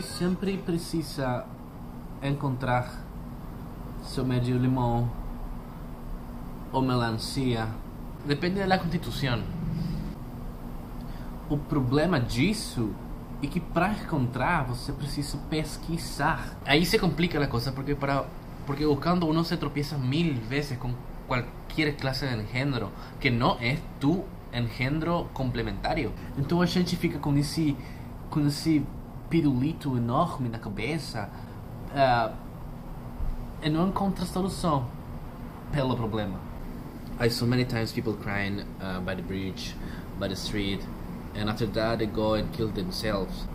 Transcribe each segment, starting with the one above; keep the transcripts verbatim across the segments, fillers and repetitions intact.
sempre precisa encontrar seu medio limão ou melancia. Depende da Constituição. O problema disso é que para encontrar você precisa pesquisar. Aí se complica a coisa, porque para porque quando uno se tropieza mil vezes com qualquer classe de engendro que não é tu engendro complementario, então a gente fica com esse com esse pirulito enorme na cabeça uh, e não encontra solução pelo problema. I saw many times people crying uh, by the bridge, by the street, and after that they go and kill themselves.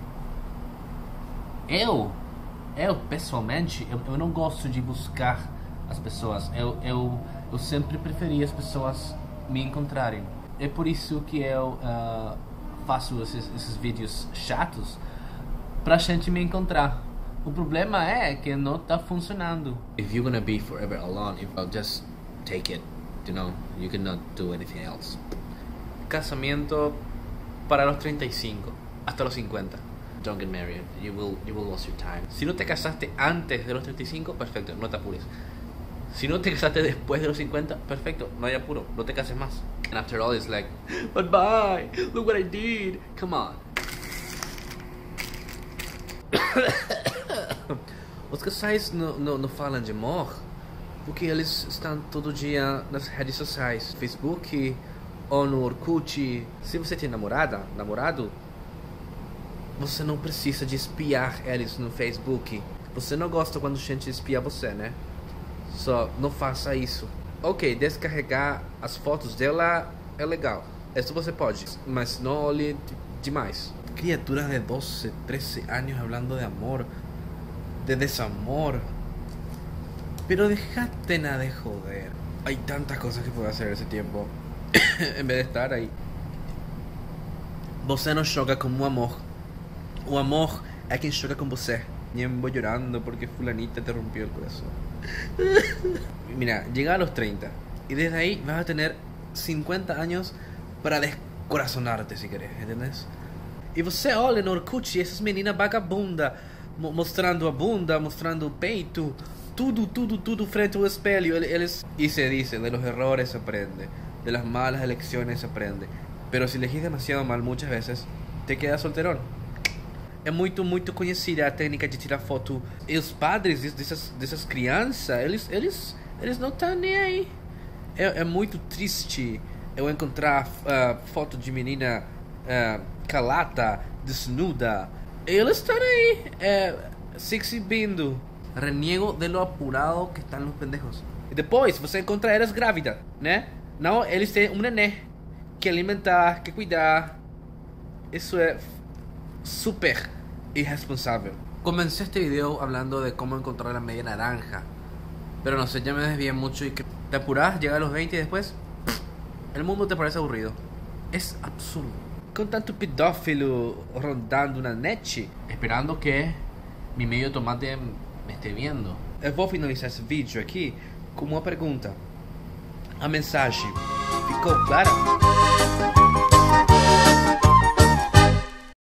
Eu, eu pessoalmente, eu, eu não gosto de buscar as pessoas. Eu, eu, eu sempre preferi as pessoas me encontrarem. É por isso que eu uh, faço esses, esses vídeos chatos pra gente me encontrar. O problema é que não tá funcionando. If you're gonna be forever alone, if I'll just take it, you know, you cannot do anything else. Casamiento para los treinta y cinco hasta los cincuenta. Don't get married. You will you will lose your time. Si no te casaste antes de los treinta y cinco, perfecto, no te apures. Si no te casaste después de los cincuenta, perfecto, no hay apuro, no te cases más. And after all, it's like, but bye, look what I did. Come on. Os casais não, não, não falam de amor porque eles estão todo dia nas redes sociais, Facebook ou no Orkut. Se você tem namorada, namorado, você não precisa de espiar eles no Facebook. Você não gosta quando a gente espia você, né? Só não faça isso. Ok, descarregar as fotos dela é legal. Isso você pode, mas não olhe demais. Criaturas de doce, trece años hablando de amor, de desamor. Pero dejate nada de joder. Hay tantas cosas que puedo hacer ese tiempo en vez de estar ahí. Você não joga com o amor. O amor é quem joga com você. Tiempo llorando porque fulanita te rompió el corazón. Mira, llega a los treinta y desde ahí vas a tener cincuenta años para descorazonarte si querés, ¿entendés? E você olha no Orkut essas meninas vagabundas mo mostrando a bunda, mostrando o peito, tudo, tudo, tudo frente ao espelho. Eles, e se dice, de los errores se aprende, de las malas elecciones se aprende, pero si elegís demasiado mal muchas veces, te quedas solterón. É muito, muito conhecida a técnica de tirar foto. E os padres dessas, dessas crianças, eles, eles, eles não estão nem aí. É, é muito triste eu encontrar uh, foto de menina uh, calata, desnuda. Eles estão aí, é, se exibindo. Reniego de lo apurado que estão os pendejos. E depois você encontra elas grávidas, né? Não, eles têm um nenê que alimentar, que cuidar. Isso é súper irresponsable. Comencé este video hablando de cómo encontrar la media naranja, pero no sé, ya me desvié mucho y que te apuras, llega a los veinte y después el mundo te parece aburrido. Es absurdo. Con tanto pedófilo rondando na net, esperando que mi medio tomate me esté viendo. Eu vou finalizar esse vídeo aqui com uma pergunta. A mensagem ficou clara?